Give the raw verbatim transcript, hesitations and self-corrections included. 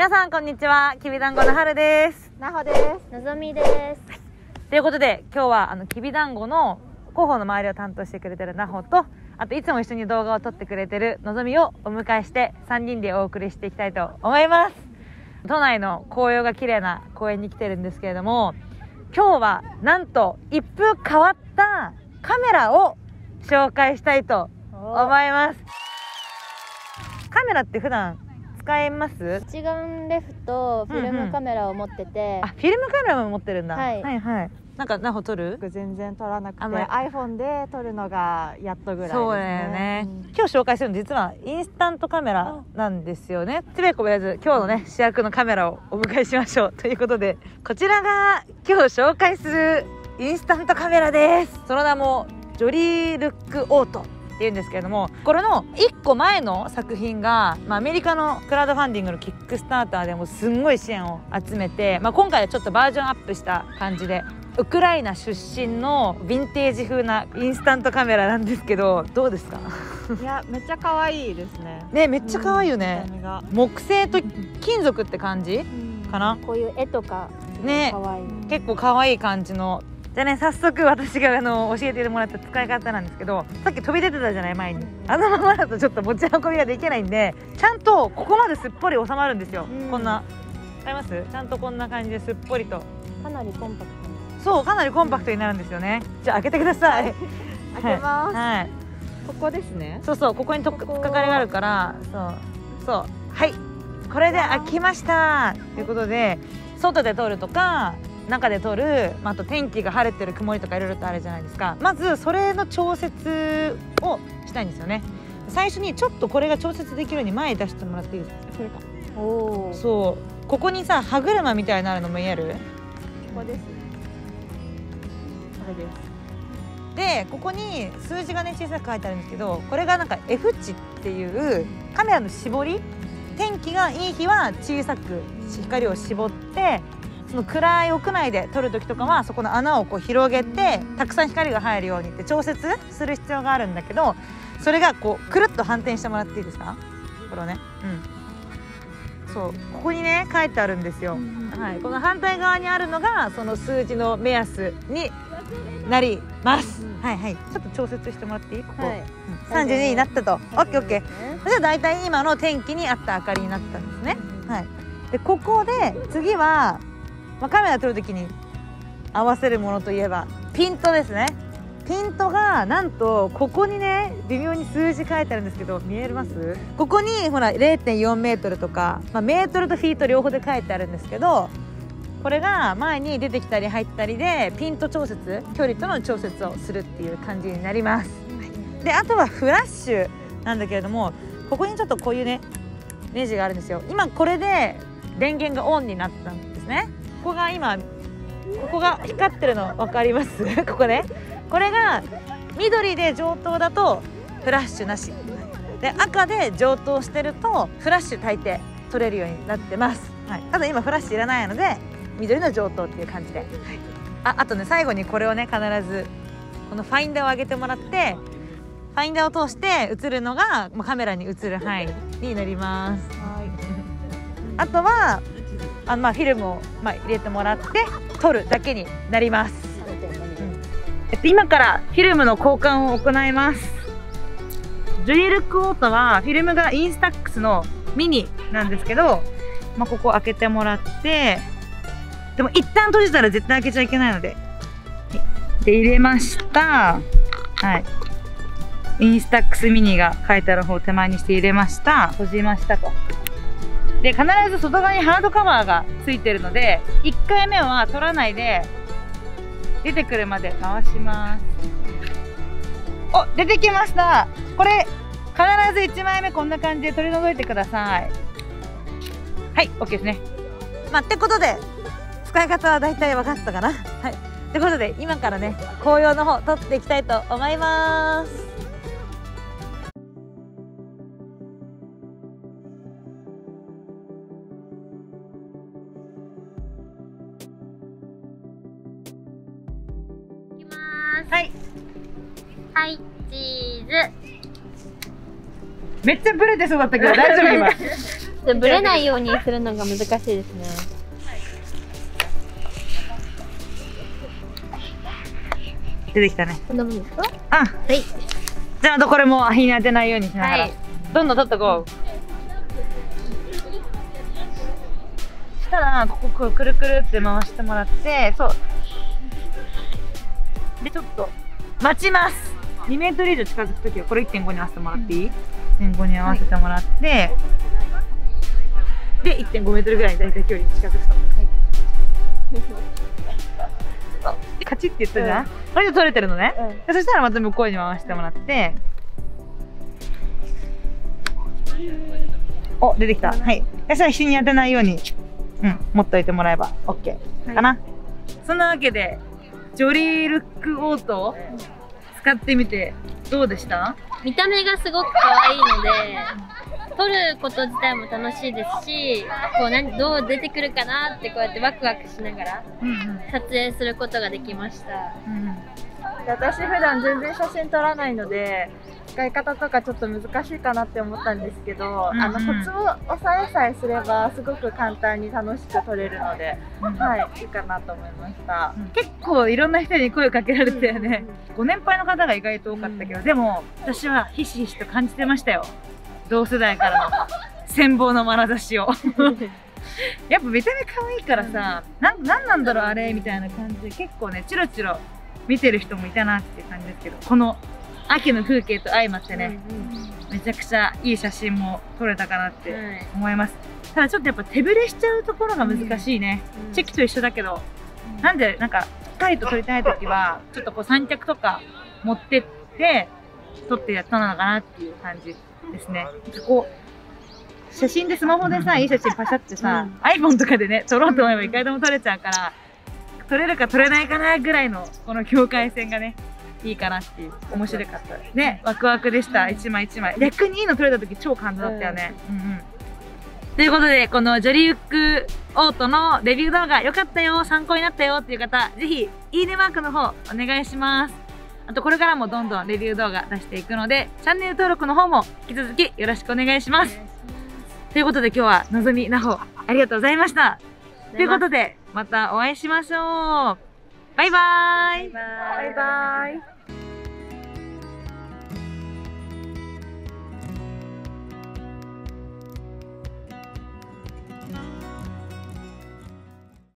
皆さんこんにちは、きびだんごのはるです。 なほです。 のぞみです。 ということで今日はあのきびだんごの広報の周りを担当してくれてるなほと、あといつも一緒に動画を撮ってくれてるのぞみをお迎えしてさんにんでお送りしていきたいと思います。都内の紅葉が綺麗な公園に来てるんですけれども、今日はなんと一風変わったカメラを紹介したいと思います。カメラって普段使えます？ 一眼レフとフィルムカメラを持ってて、うんうん、 あ、フィルムカメラも持ってるんだ。 はい、 はいはい。なんかなほ撮る？ 全然撮らなくて iPhone で撮るのがやっとぐらいですね。 そうだよね、うん、今日紹介するの実はインスタントカメラなんですよね。つべこべやず今日のね主役のカメラをお迎えしましょうということで、こちらが今日紹介するインスタントカメラです。その名もジョリールックオートっていうんですけれども、これのいっこまえの作品が、まあ、アメリカのクラウドファンディングのキックスターターでもすんごい支援を集めて、まあ、今回はちょっとバージョンアップした感じでウクライナ出身のヴィンテージ風なインスタントカメラなんですけど、どうですか？ いや、めっちゃ可愛いですね。 ね、めっちゃ可愛いよね、うん、木製と金属って感じ、うん、かな。 こういう絵とかね、 可愛い、 結構可愛い感じの。じゃあね、早速私があの教えてもらった使い方なんですけど、さっき飛び出てたじゃない前に、あのままだとちょっと持ち運びができないんで、ちゃんとここまですっぽり収まるんですよ、うん、こんな、わかります？ちゃんとこんな感じですっぽりと、 かなりコンパクトに、 そう、かなりコンパクトになるんですよね。じゃあ開けてください。 開けます、 はい、 ここですね。 そうそう、ここにとっかかりがあるから、そうそう、はい、これで開きましたということで、外で撮るとか中で撮る、まあ、あと天気が晴れてる曇りとかいろいろとあるじゃないですか。まずそれの調節をしたいんですよね。最初にちょっとこれが調節できるように前に出してもらっていいですか？それか。おお。そう、ここにさ歯車みたいになるのも見える？ ここです。これです。 でここに数字がね小さく書いてあるんですけど、これがなんか F 値っていうカメラの絞り、天気がいい日は小さく光を絞って、その暗い屋内で撮る時とかはそこの穴をこう広げてたくさん光が入るようにって調節する必要があるんだけど、それがこうくるっと反転してもらっていいですか？これをね、うん、そう、ここにね書いてあるんですよ、はい、この反対側にあるのがその数字の目安になります、うん、はいはい。ちょっと調節してもらっていい？ここ、はい、うん、さんじゅうにになったと、オッケーオッケー。それでだいたい今の天気に合った明かりになったんですね、はい。でここで次はまあ、カメラ撮るときに合わせるものといえばピントですね。ピントがなんとここにね微妙に数字書いてあるんですけど、見えます？ここにほら れいてんよんメートルとか、まあ、メートルとフィート両方で書いてあるんですけど、これが前に出てきたり入ったりでピント調節、距離との調節をするっていう感じになります、はい。であとはフラッシュなんだけれども、ここにちょっとこういうねネジがあるんですよ。今これで電源がオンになったんですね。ここが今ここが光ってるの分かります？ここね、これが緑で上等だとフラッシュなしで、赤で上等してるとフラッシュ大抵取れるようになってます、はい。ただ今フラッシュいらないので緑の上等っていう感じで、はい、あ, あとね最後にこれをね必ずこのファインダーを上げてもらって、ファインダーを通して映るのがカメラに映る範囲になります、はい。あとはあのまあフィルムをまあ入れてもらって撮るだけになります、うん。えっと、今からフィルムの交換を行います。ジョリールックオートはフィルムがインスタックスのミニなんですけど、まあ、ここ開けてもらって、でも一旦閉じたら絶対開けちゃいけないので、で入れました、はい。インスタックスミニが書いてある方を手前にして入れました。閉じましたと。で必ず外側にハードカバーがついてるので、いっかいめは取らないで出てくるまで回します。お、出てきました。これ必ずいちまいめこんな感じで取り除いてください。はい、 OK ですね。まあってことで使い方はだいたい分かったかな。はい、ってことで今からね紅葉の方撮っていきたいと思います。はい。 はい、チーズ。 めっちゃブレてそうだったけど大丈夫今。 でブレないようにするのが難しいですね。 出てきたね。 こんなもんですか？ あ、 はい。 じゃああとこれも日に当てないようにしながら、 はい、 どんどん取っとこう。したらこここうくるくるって回してもらって、そうでちょっと待ちます。にメートル以上近づくときはこれ いってんご に合わせてもらっていい？ いってんご に合わせてもらって、はい、で いってんご メートルぐらいに大体距離に近づくと、はい、カチッって言ったじゃん、うん、これで取れてるのね、うん、そしたらまた向こうに回してもらって、お、出てきた。はい。そしたら日に当てないように、うん、持っといてもらえば OK かな。はい、そんなわけで、ジョリールックオートを使ってみてどうでした？ 見た目がすごく可愛いので、撮ること自体も楽しいですし、こう何どう出てくるかなってこうやってワクワクしながら撮影することができました。 うんうん、私普段全然写真撮らないので、使い方とかちょっと難しいかなって思ったんですけど、うんうん、あのコツを押さえさえすればすごく簡単に楽しく撮れるので、うん、はい、いいかなと思いました。 うん、結構いろんな人に声をかけられてね、うん、ご年配の方が意外と多かったけど、うん、でも私はひしひしと感じてましたよ。同世代からの羨望の眼差しをやっぱ見た目可愛いからさ、うん、なんなんなんだろうあれみたいな感じで結構ねチロチロ見てる人もいたなっていう感じですけど、この秋の風景と相まってね、うんうん、めちゃくちゃいい写真も撮れたかなって思います。はい、ただちょっとやっぱ手ぶれしちゃうところが難しいね。うん、チェキと一緒だけど、うん、なんでなんかしっかりと撮りたい時はちょっとこう三脚とか持ってって撮ってやったのかなっていう感じですね。こう写真でスマホでさ、いい写真パシャってさ、うん、iPhone とかでね撮ろうと思えばいくらでも撮れちゃうから、撮れるか撮れないかなぐらいのこの境界線がねいいかなっていう、面白かったですね。ワクワクでした。一枚一枚逆にいいの撮れた時超感動だったよね。うんうん、ということでこのジョリーウックオートのレビュー動画良かったよ、参考になったよっていう方、ぜひいいねマークの方お願いします。あとこれからもどんどんレビュー動画出していくので、チャンネル登録の方も引き続きよろしくお願いします。ということで今日はのぞみなほありがとうございました。ということでまたお会いしましょう。バイバーイ。 バイバーイ。